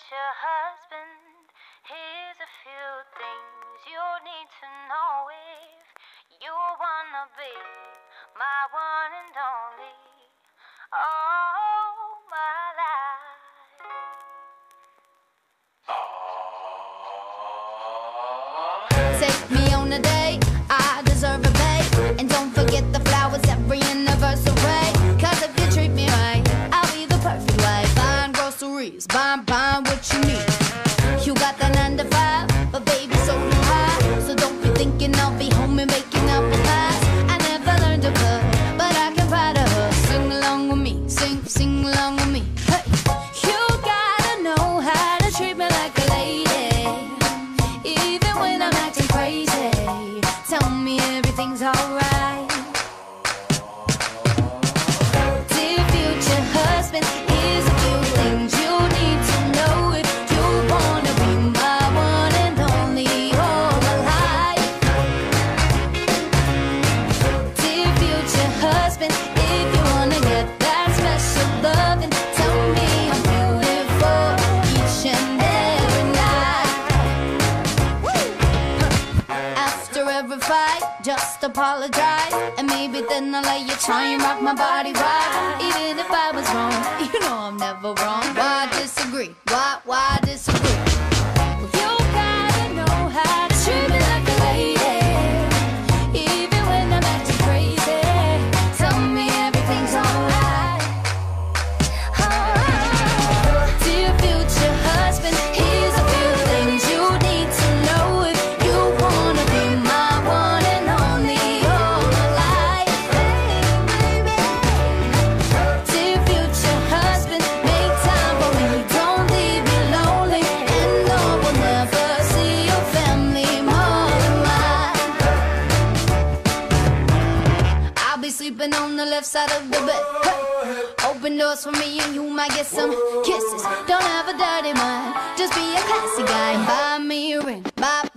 future husband, here's a few things you need to know if you wanna be my one and only, all my life. Take me on a date, I deserve a babe. And don't forget the flowers every anniversary. Cause if you treat me right, I'll be the perfect wife. Buying groceries, buying what you need. You got the 9 to 5, but baby so do I. So don't be thinking I'll be home and making up the past. I never learned to cook, but I can ride a hook. Sing along with me, sing along with me. Hey, you gotta know how to treat me like a lady, even when I'm acting crazy. Tell me everything's alright. Dear future husband, here's a few things you need to know if you wanna be my one and only all my life. Dear future husband, if you wanna get that special loving, tell me I'm beautiful each and every night. After every fight, just apologize, and maybe then I'll let you try and rock my body right. Even if I was wrong, you know I'm never wrong. Why disagree? Why disagree? Well, you gotta know how to treat me like a lady, even when I'm acting crazy. Tell me everything's alright. Dear future husband, here's a few things you need to know if you wanna be my one and only all my life. Dear future husband, make time for me, don't leave me lonely, and no will never see your family more than mine. I'll be sleeping on the left side of the bed. Hey. Open doors for me and you might get some kisses. Don't have a dirty mind, just be a classy guy. Buy me a ring, buy